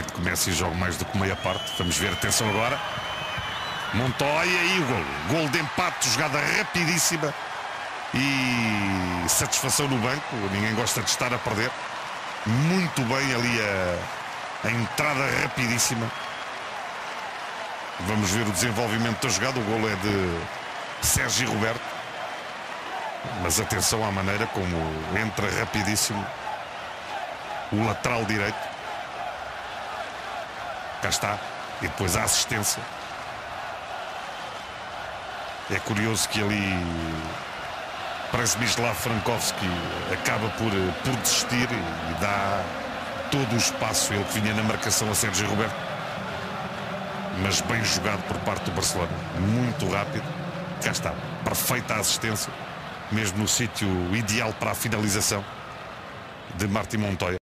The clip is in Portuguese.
acredito que o Messi jogue mais do que meia parte. Vamos ver, atenção agora. Montoya e o gol. Gol de empate, jogada rapidíssima. E satisfação no banco. Ninguém gosta de estar a perder. Muito bem ali a entrada rapidíssima. Vamos ver o desenvolvimento da jogada. O gol é de Sérgio Roberto. Mas atenção à maneira como entra rapidíssimo o lateral direito. Cá está. E depois a assistência. É curioso que ali Przemysław Frankowski acaba por desistir e dá todo o espaço, ele que vinha na marcação, a Sérgio Roberto. Mas bem jogado por parte do Barcelona. Muito rápido. Cá está. Perfeita assistência. Mesmo no sítio ideal para a finalização de Martín Montoya.